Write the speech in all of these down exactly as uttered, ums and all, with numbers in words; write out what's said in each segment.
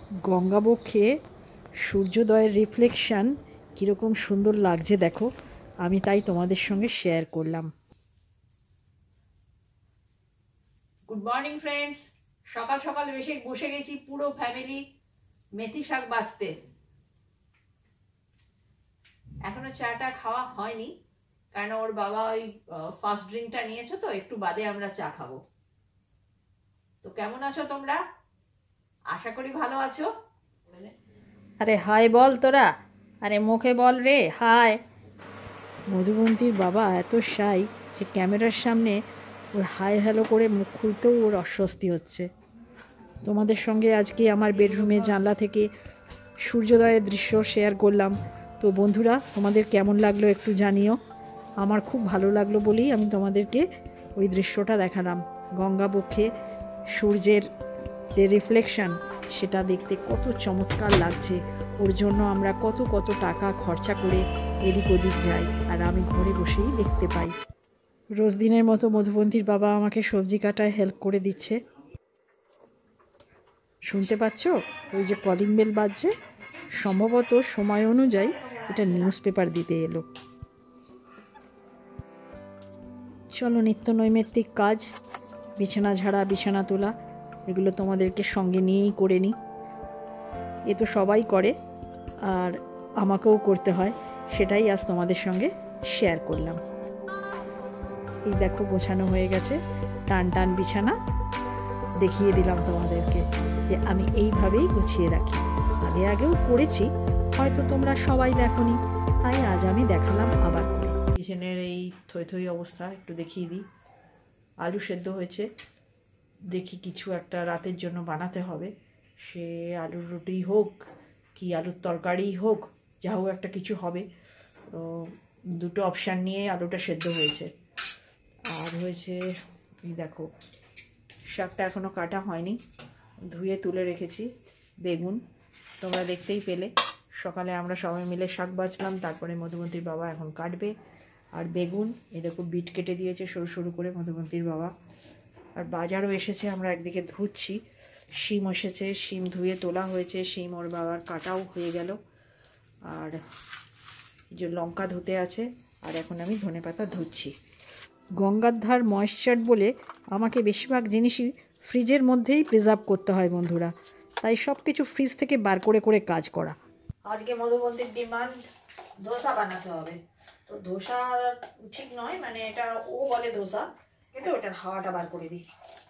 গঙ্গাবক্ষে সূর্যোদয়ের রিফ্লেকশন কীরকম সুন্দর লাগছে দেখো, আমি তাই তোমাদের সঙ্গে শেয়ার করলাম। গুড মর্নিং ফ্রেন্ডস, সকাল সকাল বেশি বসে গেছি পুরো ফ্যামিলি মেথি শাক বাছতে। এখনো চাটা খাওয়া হয়নি, কারণ ওর বাবা ওই ফার্স্ট ড্রিঙ্কটা নিয়েছো, তো একটু বাদে আমরা চা খাবো। তো কেমন আছো তোমরা? আশা করি ভালো আছো। আরে হাই বল তোরা, আরে মুখে বল রে হাই। মধুবন্তীর বাবা এত শাই যে ক্যামেরার সামনে ওর হাই হ্যালো করে মুখ খুলতেও ওর অস্বস্তি হচ্ছে। তোমাদের সঙ্গে আজকে আমার বেডরুমে জানলা থেকে সূর্যোদয়ের দৃশ্য শেয়ার করলাম। তো বন্ধুরা, তোমাদের কেমন লাগলো একটু জানিও। আমার খুব ভালো লাগলো বলেই আমি তোমাদেরকে ওই দৃশ্যটা দেখালাম। গঙ্গাবক্ষে সূর্যের যে রিফ্লেকশন, সেটা দেখতে কত চমৎকার লাগছে। ওর জন্য আমরা কত কত টাকা খরচা করে এদিক ওদিক যাই, আর আমি ঘরে বসেই দেখতে পাই। রোজ দিনের মতো মধুবন্তীর বাবা আমাকে সবজি কাটায় হেল্প করে দিচ্ছে। শুনতে পাচ্ছ ওই যে কলিং বেল বাজছে? সম্ভবত সময় অনুযায়ী এটা নিউজ পেপার দিতে এলো। চলো, নিত্য নৈমিত্তিক কাজ, বিছানা ঝাড়া, বিছানা তোলা, এগুলো তোমাদেরকে সঙ্গে নিয়েই করে নিই। এ তো সবাই করে, আর আমাকেও করতে হয়, সেটাই আজ তোমাদের সঙ্গে শেয়ার করলাম। এই দেখো গোছানো হয়ে গেছে, টান টান বিছানা। দেখিয়ে দিলাম তোমাদেরকে যে আমি এইভাবেই গুছিয়ে রাখি। আগে আগেও করেছি, হয়তো তোমরা সবাই দেখোনি, তাই আজ আমি দেখালাম আবার করে। কিচেনের এই থই থই অবস্থা একটু দেখিয়ে দিই। আলু সেদ্ধ হয়েছে, দেখি কিছু একটা রাতের জন্য বানাতে হবে। সে আলুর রুটি হোক কি আলুর তরকারি হোক, যা হোক একটা কিছু হবে। তো দুটো অপশান নিয়ে আলুটা সেদ্ধ হয়েছে। আর হয়েছে এই দেখো, শাকটা এখনও কাটা হয়নি, ধুয়ে তুলে রেখেছি। বেগুন তোমরা দেখতেই পেলে, সকালে আমরা সবাই মিলে শাক বাছলাম, তারপরে মধুবন্তীর বাবা এখন কাটবে। আর বেগুন এই দেখো বিট কেটে দিয়েছে সরু সরু করে মধুবন্তীর বাবা। আর বাজারও এসেছে, আমরা একদিকে ধুচ্ছি। শিম এসেছে, শিম ধুয়ে তোলা হয়েছে, শিম ওর বাবার কাটাও হয়ে গেল। আর এই যে লঙ্কা ধুতে আছে, আর এখন আমি ধনেপাতা ধুচ্ছি। গঙ্গার ধার ময়েশ্চার বলে আমাকে বেশিরভাগ জিনিসই ফ্রিজের মধ্যেই প্রিজার্ভ করতে হয় বন্ধুরা, তাই সব কিছু ফ্রিজ থেকে বার করে করে কাজ করা। আজকে মধুবন্তীর ডিমান্ড ধোসা বানাতে হবে। তো ধোসা ঠিক নয়, মানে এটা ও বলে ধোসা, কিন্তু ওটার হাওয়াটা বার করে দিই।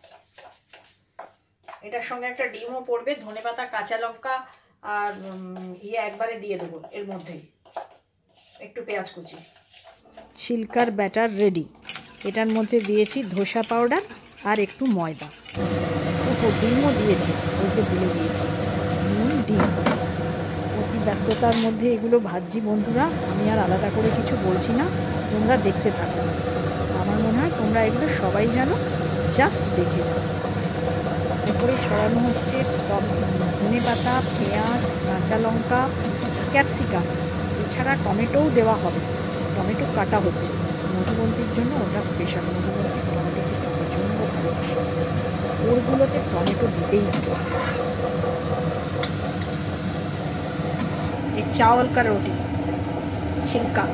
এটার সঙ্গে একটা ডিমও পড়বে, ধনেপাতা, কাঁচা লঙ্কা আর ইয়ে একবারে দিয়ে দেবো এর মধ্যেই, একটু পেঁয়াজ কুচি। ছিলকার ব্যাটার রেডি। এটার মধ্যে দিয়েছি ধোসা পাউডার আর একটু ময়দা, ওপর ডিমও দিয়েছি, ওকে তুলে দিয়েছি নুন, ডিম। অতি ব্যস্ততার মধ্যে এগুলো ভাজছি বন্ধুরা, আমি আর আলাদা করে কিছু বলছি না, তোমরা দেখতে থাকো। আমার মনে হয় তোমরা এগুলো সবাই জানো, জাস্ট দেখে যাও। উপরে ছড়ানো হচ্ছে ধনে পাতা, পেঁয়াজ, কাঁচা লঙ্কা, ক্যাপসিকাম, এছাড়া টমেটোও দেওয়া হবে। টমেটো কাটা হচ্ছে মধুবন্তীর জন্য, ওটা স্পেশাল। মধুবন্তী টমেটো খেতে প্রচণ্ড ভালোবাসে, ওরগুলোতে টমেটো দিতেই হবে। এই চাওয়াল কা রুটি, ছিলকা।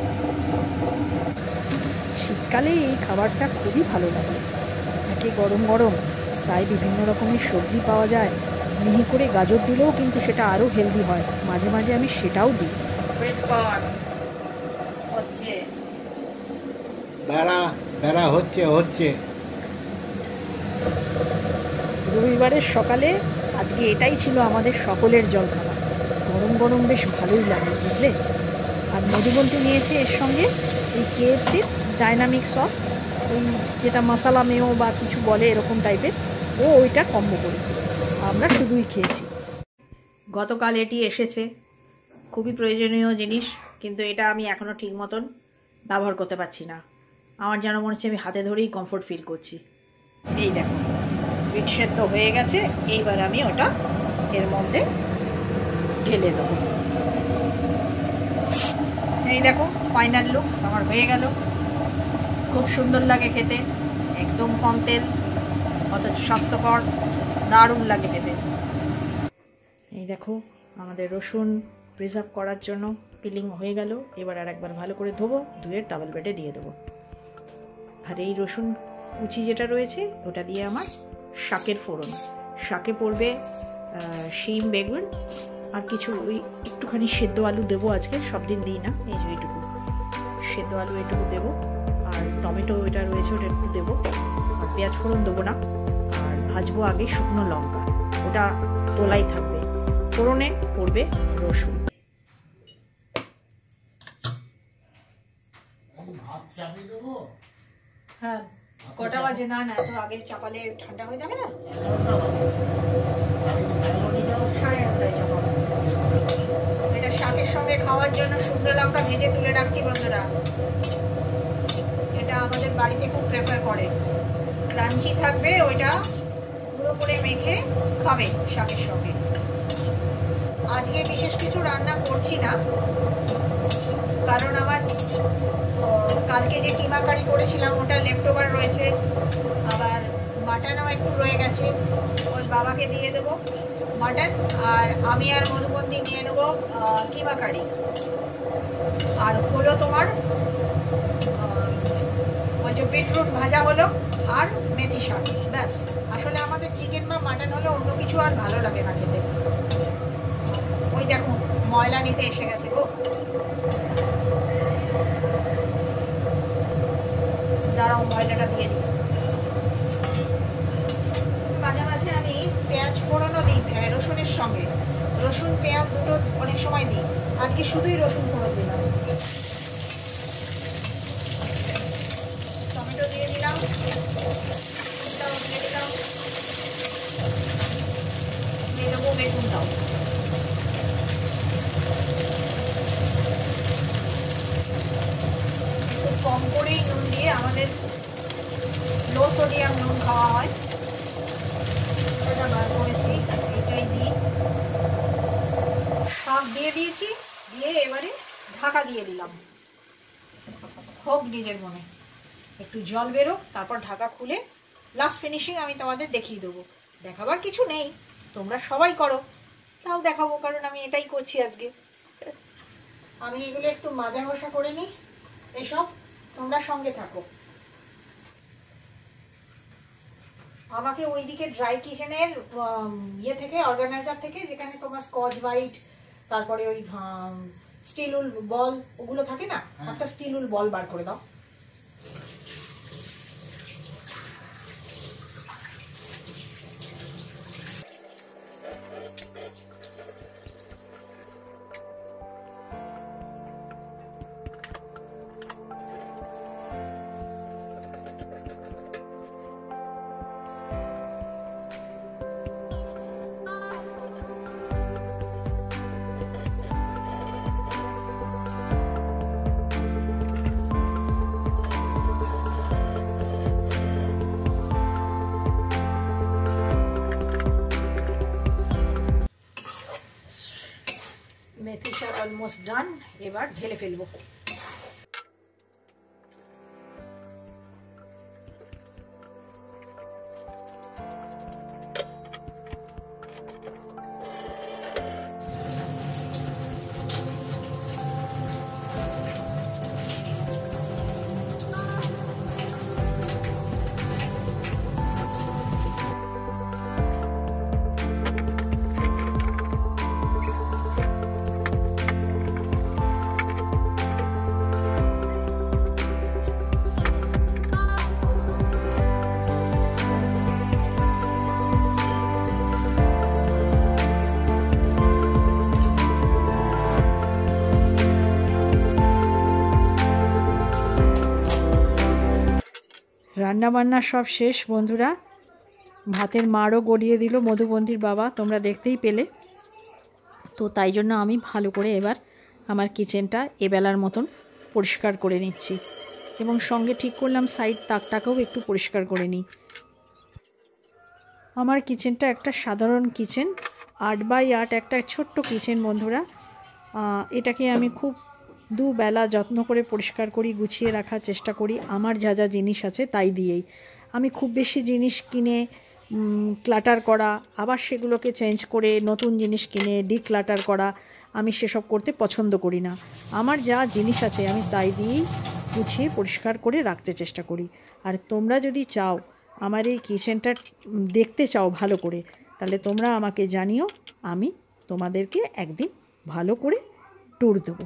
শীতকালে এই খাবারটা খুবই ভালো লাগে, একে গরম গরম, তাই বিভিন্ন রকমের সবজি পাওয়া যায়। মিহি করে গাজর দিলেও কিন্তু সেটা আরও হেলদি হয়, মাঝে মাঝে আমি সেটাও দিই। হচ্ছে বেড়া বেড়া হচ্ছে হচ্ছে রবিবারের সকালে আজকে এটাই ছিল আমাদের সকলের জলখাবার। গরম গরম বেশ ভালোই লাগে বুঝলে। আর মধুবন্তী নিয়েছে এর সঙ্গে এই কেএফসির ডাইনামিক সস, ওই যেটা মশলা মেও বা কিছু বলে এরকম টাইপের, ও ওইটা কম্বো করেছে, আমরা শুধুই খেয়েছি। গতকাল এটি এসেছে, খুবই প্রয়োজনীয় জিনিস, কিন্তু এটা আমি এখনও ঠিক মতন ব্যবহার করতে পারছি না। আমার যেন মনে হচ্ছে আমি হাতে ধরেই কমফোর্ট ফিল করছি। এই দেখো বিট সেদ্ধ হয়ে গেছে, এইবার আমি ওটা এর মধ্যে ঢেলে দেবো। এই দেখো ফাইনাল লুকস আমার হয়ে গেল, খুব সুন্দর লাগে খেতে, একদম কম তেল, অথচ স্বাস্থ্যকর, দারুণ লাগে খেতে। এই দেখো আমাদের রসুন প্রিজার্ভ করার জন্য পিলিং হয়ে গেল। এবার আর একবার ভালো করে ধোবো, ধুয়ে টাওয়েল বেডে দিয়ে দেবো। আর এই রসুন কুচি যেটা রয়েছে ওটা দিয়ে আমার শাকের ফোড়ন। শাকে পড়বে শিম, বেগুন আর কিছু ওই একটুখানি সেদ্ধ আলু দেবো আজকে, সব দিন দিই না, এই যে এইটুকু সেদ্ধ আলু এটুকু দেবো। আর টমেটো ওইটা রয়েছে ওটা একটু দেবো। আর পেঁয়াজ ফোড়ন দেবো না। আর ভাজবো আগে শুকনো লঙ্কা, ওটা তোলাই থাকবে। ফোড়নে পড়বে রসুন। হ্যাঁ, কটা বাজে? না না, এত আগে চাপালে ঠান্ডা হয়ে যাবে না। সাড়ে এগারোটায় চাপাবো। এটা শাকের সঙ্গে খাওয়ার জন্য শুকনো লঙ্কা ভেজে তুলে রাখছি বন্ধুরা। এটা আমাদের বাড়িতে খুব প্রেফার করে, ক্রাঞ্চি থাকবে, ওইটা গুঁড়ো করে মেখে খাবে শাকের সঙ্গে। আজকে বিশেষ কিছু রান্না করছি না, কারণ আমার কালকে যে কিমা কারি করেছিলাম ওটা লেফট ওভার রয়েছে, আবার মাটনও একটু রয়ে গেছে, ওর বাবাকে দিয়ে দেবো মাটন। আর আমি আর মধুবন্দি নিয়ে নেবো কিমা কারি। আর হলো তোমার ওই যে বিটরুট ভাজা হলো আর মেথি শাক, ব্যাস। আসলে আমাদের চিকেন বা মাটন হলে অন্য কিছু আর ভালো লাগে না খেতে। ওই দেখো ময়লা নিতে এসে গেছে গো। দাঁড়াও ময়লাটা দিয়ে দিই। মাঝে মাঝে আমি পেঁয়াজ ফোড়নও দিই রসুনের সঙ্গে। রসুন পেঁয়াজ দুটো অনেক সময় দিই, আজকে শুধুই রসুন ফোড়ন দিলাম। টমেটো দিয়ে দিলাম, এটাও দিয়ে দিলাম, দিয়ে দেবো বেগুনটাও। একটু কম করেই নুন দিয়ে, আমাদের লো সোডিয়াম নুন খাওয়া হয়, এটা বার করেছি, এটাই দিই। শাক দিয়ে দিয়েছি, দিয়ে এবারে ঢাকা দিয়ে দিলাম। হোক নিজের মনে, একটু জল বেরো, তারপর ঢাকা খুলে লাস্ট ফিনিশিং আমি তোমাদের দেখিয়ে দেবো। দেখাবার কিছু নেই, তোমরা সবাই করো, তাও দেখাবো, কারণ আমি এটাই করছি আজকে। আমি এগুলো একটু মাজা ঘষা করে নিই, এসব তোমরা সঙ্গে থাকো। আমাকে ওইদিকে ড্রাই কিচেনের ইয়ে থেকে, অর্গানাইজার থেকে, যেখানে তোমার স্কচ ব্রাইট, তারপরে ওই স্টিল উল বল ওগুলো থাকে না, একটা স্টিল উল বল বার করে দাও। মেথি শাক অলমোস্ট ডান, এবার ঢেলে ফেলবো। রান্নাবান্না সব শেষ বন্ধুরা। ভাতের মাড়ও গড়িয়ে দিল মধুবন্দির বাবা, তোমরা দেখতেই পেলে। তো তাই জন্য আমি ভালো করে এবার আমার কিচেনটা এবেলার মতন পরিষ্কার করে নিচ্ছি, এবং সঙ্গে ঠিক করলাম সাইড তাকটাকেও একটু পরিষ্কার করে নিই। আমার কিচেনটা একটা সাধারণ কিচেন, আট বাই আট একটা ছোট্ট কিচেন বন্ধুরা। এটাকে আমি খুব দুবেলা যত্ন করে পরিষ্কার করি, গুছিয়ে রাখার চেষ্টা করি। আমার যা যা জিনিস আছে তাই দিয়েই, আমি খুব বেশি জিনিস কিনে ক্লাটার করা, আবার সেগুলোকে চেঞ্জ করে নতুন জিনিস কিনে ডিক্লাটার করা, আমি সেসব করতে পছন্দ করি না। আমার যা জিনিস আছে আমি তাই দিয়েই গুছিয়ে পরিষ্কার করে রাখতে চেষ্টা করি। আর তোমরা যদি চাও আমার এই কিচেনটা দেখতে চাও ভালো করে, তাহলে তোমরা আমাকে জানিও, আমি তোমাদেরকে একদিন ভালো করে ট্যুর দেবো।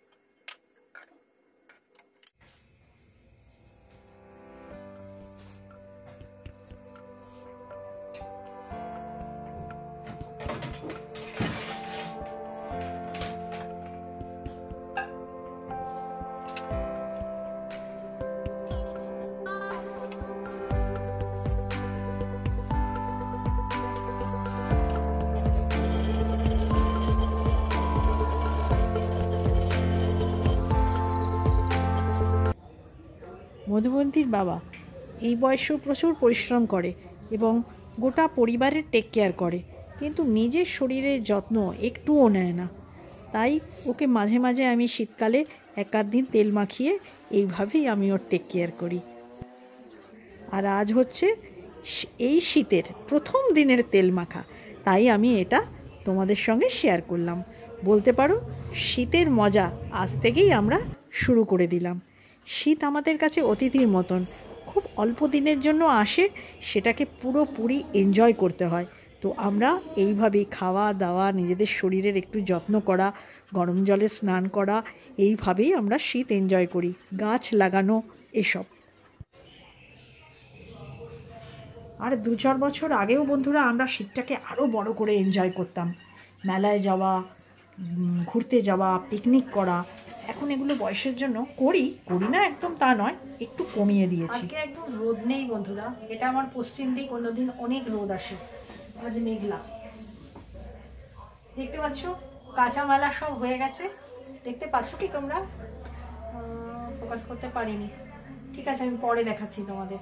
মধুবন্তীর বাবা এই বয়সেও প্রচুর পরিশ্রম করে এবং গোটা পরিবারের টেক কেয়ার করে, কিন্তু নিজের শরীরের যত্ন একটুও নেয় না। তাই ওকে মাঝে মাঝে আমি শীতকালে এক আধ দিন তেল মাখিয়ে এইভাবেই আমি ওর টেক কেয়ার করি। আর আজ হচ্ছে এই শীতের প্রথম দিনের তেল মাখা, তাই আমি এটা তোমাদের সঙ্গে শেয়ার করলাম। বলতে পারো শীতের মজা আজ থেকেই আমরা শুরু করে দিলাম। শীত আমাদের কাছে অতিথির মতন, খুব অল্প দিনের জন্য আসে, সেটাকে পুরোপুরি এনজয় করতে হয়। তো আমরা এইভাবেই খাওয়া দাওয়া, নিজেদের শরীরের একটু যত্ন করা, গরম জলে স্নান করা, এইভাবেই আমরা শীত এনজয় করি, গাছ লাগানো এসব। আর দু চার বছর আগেও বন্ধুরা আমরা শীতটাকে আরও বড় করে এনজয় করতাম, মেলায় যাওয়া, ঘুরতে যাওয়া, পিকনিক করা। এখন এগুলো বয়সের জন্য করি করি না একদম তা নয়, একটু কমিয়ে দিয়েছি। আজকে একদম রোদ নেই বন্ধুরা, এটা আমার পশ্চিম দিক, অন্যদিন অনেক রোদ আসে, আজ মেঘলা। দেখতে পাচ্ছ কাঁচা মেলা সব হয়ে গেছে, দেখতে পাচ্ছ কি তোমরা? ফোকাস করতে পারিনি, ঠিক আছে আমি পরে দেখাচ্ছি তোমাদের।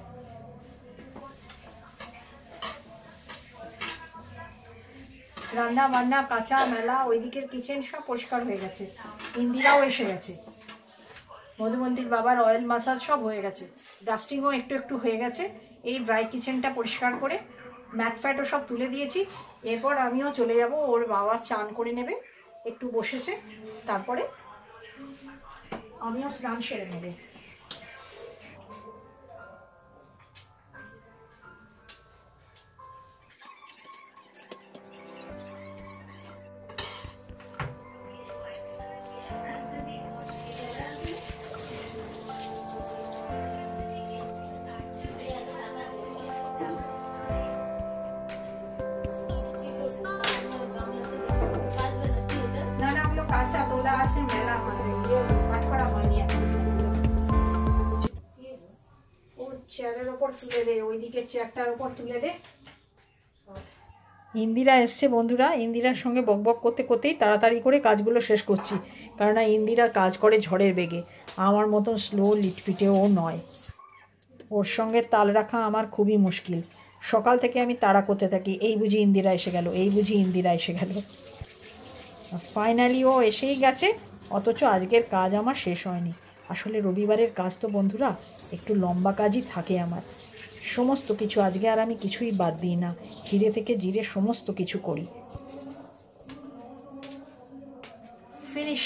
রান্না বান্না, কাঁচা মেলা, ওই দিকের কিচেন সব পরিষ্কার হয়ে গেছে। ইন্দিরাও এসে গেছে, মধুবন্তীর বাবার অয়েল মাসাজ সব হয়ে গেছে, ডাস্টিংও একটু একটু হয়ে গেছে। এই ড্রাই কিচেনটা পরিষ্কার করে ম্যাট ফ্যাটও সব তুলে দিয়েছি। এরপর আমিও চলে যাব, ওর বাবা চান করে নেবে, একটু বসেছে, তারপরে আমিও স্নান সেরে নেবে। আচ্ছা তোলা আছে, মেলা পাঠ করা হয়নি এখন। ওর চেয়ারের ওপর তুলে দে, ওইদিকে চেয়ারটার ওপর তুলে দে। ইন্দিরা এসছে বন্ধুরা, ইন্দিরার সঙ্গে বকবক করতে করতেই তাড়াতাড়ি করে কাজগুলো শেষ করছি, কারণ ইন্দিরা কাজ করে ঝড়ের বেগে, আমার মতন স্লো লিটপিটেও নয়। ওর সঙ্গে তাল রাখা আমার খুবই মুশকিল। সকাল থেকে আমি তাড়া করতে থাকি, এই বুঝি ইন্দিরা এসে গেল, এই বুঝি ইন্দিরা এসে গেল। ফাইনালি ও এসেই গেছে, অথচ আজকের কাজ আমার শেষ হয়নি। আসলে রবিবারের কাজ তো বন্ধুরা একটু লম্বা কাজই থাকে আমার, সমস্ত কিছু। আজকে আর আমি কিছুই বাদ দিই না, হিরে থেকে জিরে সমস্ত কিছু করি। ফিনিশ।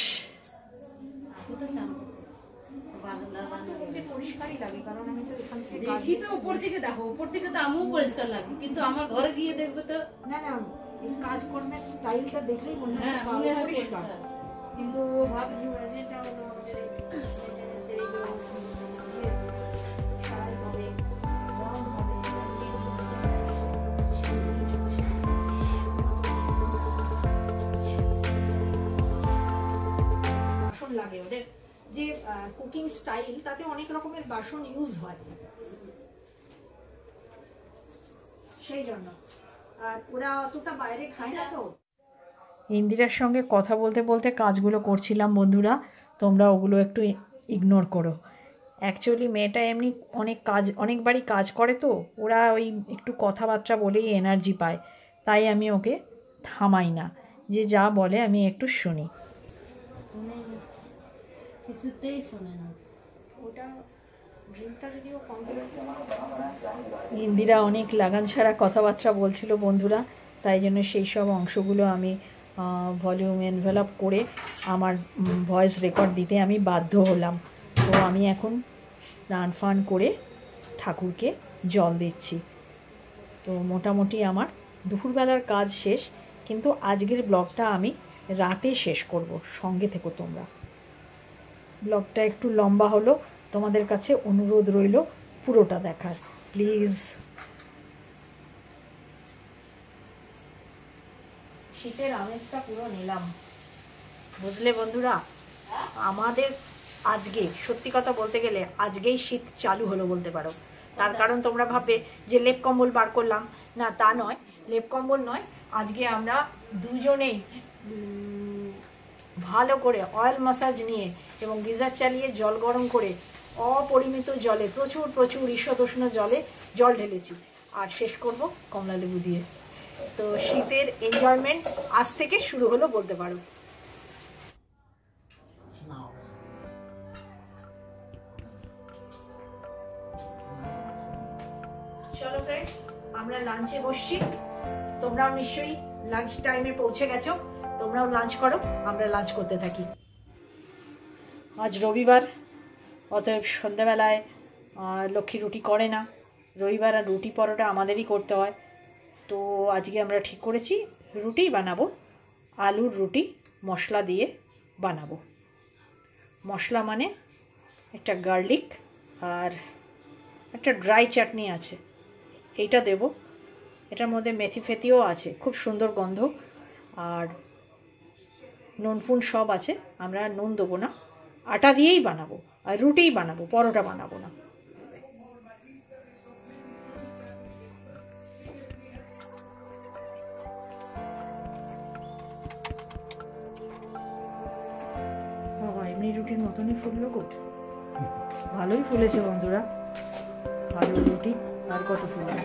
পরিষ্কারই লাগে, কারণ আমি তো এখান থেকে দেখি তো উপর থেকে দেখো, উপর থেকে তো আমিও পরিষ্কার লাগে, কিন্তু আমার ঘরে গিয়ে দেখবে তো না না এই কাজকর্মের স্টাইলটা দেখলেই মনে হয় পরিষ্কার, কিন্তু ও ভাবছি যেটা হলো আমাদের বাসন লাগে, ওদের যে কুকিং স্টাইল তাতে অনেক রকমের বাসন ইউজ হয়, সেই জন্য। আর ওরা অতটা বাইরে খায় না তো। ইন্দিরার সঙ্গে কথা বলতে বলতে কাজগুলো করছিলাম বন্ধুরা, তোমরা ওগুলো একটু ইগনোর করো। অ্যাকচুয়ালি মেয়েটা এমনি অনেক কাজ, অনেকবারই কাজ করে, তো ওরা ওই একটু কথাবার্তা বলেই এনার্জি পায়, তাই আমি ওকে থামাই না, যে যা বলে আমি একটু শুনি। কিছুতেই শোনে না। ওটা ইন্দিরা অনেক লাগাম ছাড়া কথাবার্তা বলছিল বন্ধুরা, তাই জন্য সেই সব অংশগুলো আমি ভলিউম এনভেলপ করে আমার ভয়েস রেকর্ড দিতে আমি বাধ্য হলাম। তো আমি এখন স্নান ফান করে ঠাকুরকে জল দিচ্ছি। তো মোটামুটি আমার দুপুরবেলার কাজ শেষ, কিন্তু আজকের ব্লগটা আমি রাতে শেষ করব। সঙ্গে থেকো তোমরা। ব্লগটা একটু লম্বা হলো, তোমাদের কাছে অনুরোধ রইল পুরোটা দেখার, প্লিজ। শীতের আমেজটা পুরো নিলাম, বুঝলে বন্ধুরা। আমাদের আজকে সত্যি কথা বলতে গেলে আজকেই শীত চালু হলো বলতে পারো। তার কারণ তোমরা ভাববে যে লেপ কম্বল বার করলাম, না তা নয়, লেপ কম্বল নয়। আজকে আমরা দুজনেই ভালো করে অয়েল ম্যাসাজ নিয়ে এবং গিজার চালিয়ে জল গরম করে অপরিমিত জলে, প্রচুর প্রচুর ঈষদুষ্ণ জলে জল ঢেলেছি, আর শেষ করব কমলা লেবু দিয়ে। তো শীতের এনজয়মেন্ট আজ থেকে শুরু হলো বলতে পারো। চলো ফ্রেন্ডস, আমরা লাঞ্চে বসছি। তোমরাও নিশ্চয়ই লাঞ্চ টাইমে পৌঁছে গেছো, তোমরাও লাঞ্চ করো, আমরা লাঞ্চ করতে থাকি। আজ রবিবার, অতএব সন্ধ্যাবেলায় লক্ষ্মী রুটি করে না। রবিবার আর রুটি পরোটা আমাদেরই করতে হয়। তো আজকে আমরা ঠিক করেছি রুটিই বানাবো, আলুর রুটি মশলা দিয়ে বানাবো। মশলা মানে একটা গার্লিক আর একটা ড্রাই চাটনি আছে, এইটা দেব। এটার মধ্যে মেথি ফেতিও আছে, খুব সুন্দর গন্ধ, আর নুন ফুন সব আছে। আমরা নুন দেবো না, আটা দিয়েই বানাবো, আর রুটিই বানাবো, পরোটা বানাবো না। বাবা, এমনি রুটির মতনই ফুললো গো, ভালোই ফুলেছে বন্ধুরা। ভালো রুটি আর কত ফুলবে।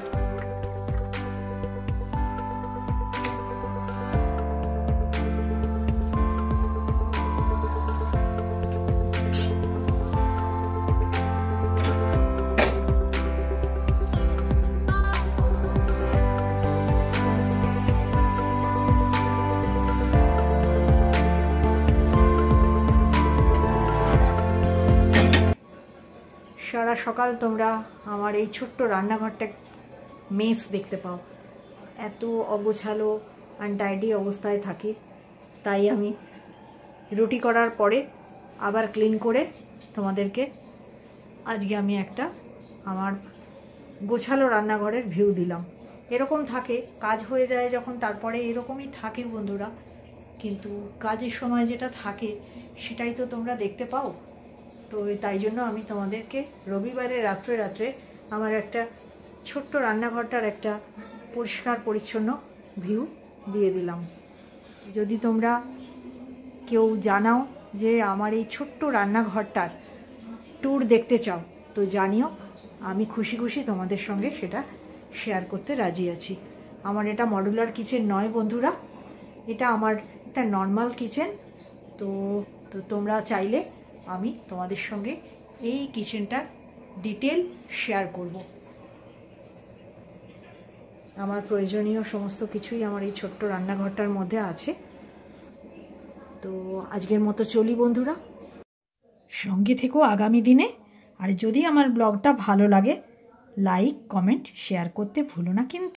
সারা সকাল তোমরা আমার এই ছোট্ট রান্নাঘরটা মেস দেখতে পাও। এত অগোছালো আনটাইডি অবস্থায় থাকি, তাই আমি রুটি করার পরে আবার ক্লিন করে তোমাদেরকে আজকে আমি একটা আমার গোছালো রান্নাঘরের ভিউ দিলাম। এরকম থাকে, কাজ হয়ে যায় যখন তারপরে এরকমই থাকে বন্ধুরা, কিন্তু কাজের সময় যেটা থাকে সেটাই তো তোমরা দেখতে পাও। তো তাই জন্য আমি তোমাদেরকে রবিবারে রাত্রে রাত্রে আমার একটা ছোট্ট রান্নাঘরটার একটা পরিষ্কার পরিচ্ছন্ন ভিউ দিয়ে দিলাম। যদি তোমরা কেউ জানাও যে আমার এই ছোট্ট রান্নাঘরটার ট্যুর দেখতে চাও, তো জানিও, আমি খুশি খুশি তোমাদের সঙ্গে সেটা শেয়ার করতে রাজি আছি। আমার এটা মডুলার কিচেন নয় বন্ধুরা, এটা আমার একটা নর্মাল কিচেন। তো তো তোমরা চাইলে আমি তোমাদের সঙ্গে এই কিচেনটার ডিটেল শেয়ার করব। আমার প্রয়োজনীয় সমস্ত কিছুই আমার এই ছোট্ট রান্নাঘরটার মধ্যে আছে। তো আজকের মতো চলি বন্ধুরা, সঙ্গে থেকো আগামী দিনে। আর যদি আমার ব্লগটা ভালো লাগে, লাইক কমেন্ট শেয়ার করতে ভুলো না কিন্তু।